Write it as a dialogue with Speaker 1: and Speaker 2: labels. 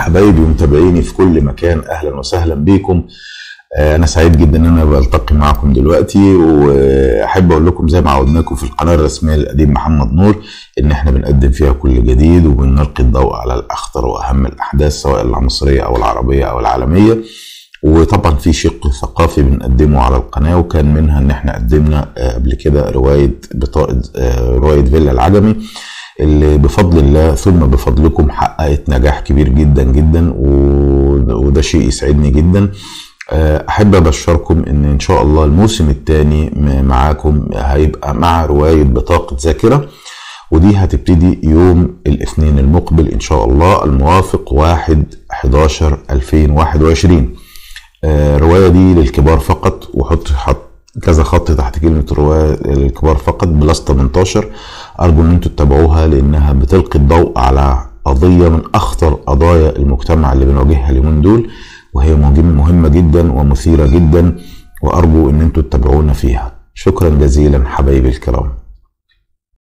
Speaker 1: حبايبي ومتابعيني في كل مكان، اهلا وسهلا بيكم. انا سعيد جدا ان انا بلتقي معكم دلوقتي، واحب اقول لكم زي ما عودناكم في القناه الرسميه للأديب محمد نور ان احنا بنقدم فيها كل جديد وبنلقي الضوء على الاخطر واهم الاحداث سواء المصريه او العربيه او العالميه. وطبعا في شق ثقافي بنقدمه على القناه، وكان منها ان احنا قدمنا قبل كده روايه فيلا العجمي اللي بفضل الله ثم بفضلكم حققت نجاح كبير جدا جدا، وده شيء يسعدني جدا. احب ابشركم ان شاء الله الموسم الثاني معاكم هيبقى مع رواية بطاقة ذاكرة، ودي هتبتدي يوم الاثنين المقبل ان شاء الله الموافق 1/11/2021. الرواية دي للكبار فقط، وحط كذا خط تحت كلمة رواية للكبار فقط بلس 18. ارجو ان انتوا تتابعوها لانها بتلقي الضوء على قضية من اخطر قضايا المجتمع اللي بنواجهها اليومين دول، وهي مهمة جدا ومثيرة جدا، وارجو ان انتوا تتابعونا فيها. شكرا جزيلا حبايبي الكرام.